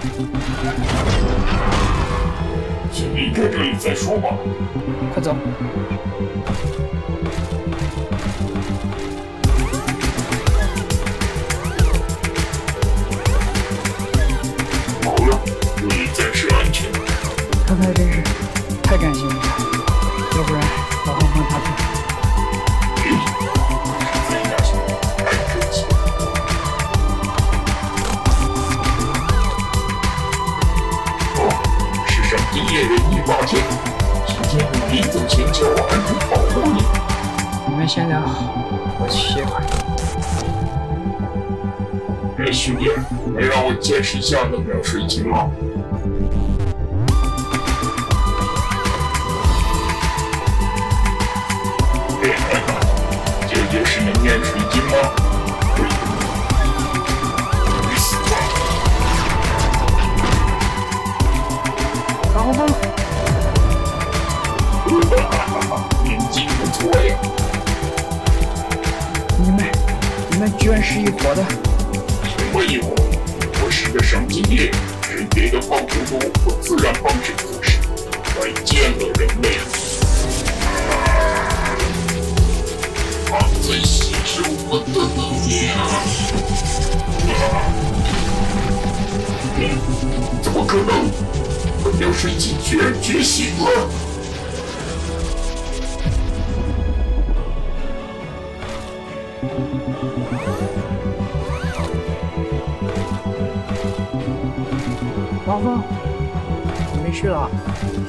先离开这里再说吧。 快走！ 好了，这里暂时安全。 刚才真是太感谢你了，要不然老黄黄他不。 再感谢，太客气了。世上第一人1把剑，今天临走前叫我暗中保护你。 你们先聊，我去歇会儿。 兄弟，能让我见识一下能量水晶吗？这就是能量水晶吗？你死吧！ 老黄黄， 眼睛不错呀。 你们居然是一伙的！ 没有，我是个赏金猎，谁给的帮助多，我自然帮谁做事。再见了，人类！他在吸收我的能量。怎么可能？能量水晶居然觉醒了！ 王峰，你没事了？